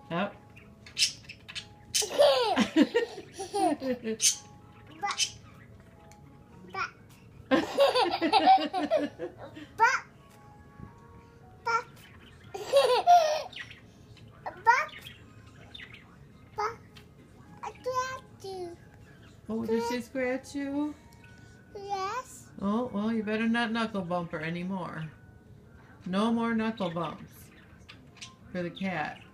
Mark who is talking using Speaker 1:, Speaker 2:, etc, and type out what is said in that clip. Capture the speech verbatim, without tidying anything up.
Speaker 1: Up. Oh, did she scratch you?
Speaker 2: Yes.
Speaker 1: Oh, well, you better not knuckle bump her anymore. No more knuckle bumps for the cat.